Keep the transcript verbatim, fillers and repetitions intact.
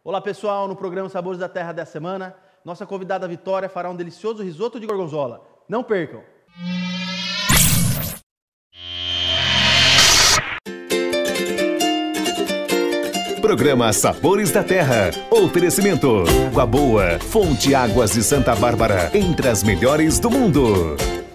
Olá pessoal, no programa Sabores da Terra dessa semana, nossa convidada Vitória fará um delicioso risoto de gorgonzola. Não percam! Programa Sabores da Terra. Oferecimento: Água Boa, Fonte Águas de Santa Bárbara, entre as melhores do mundo.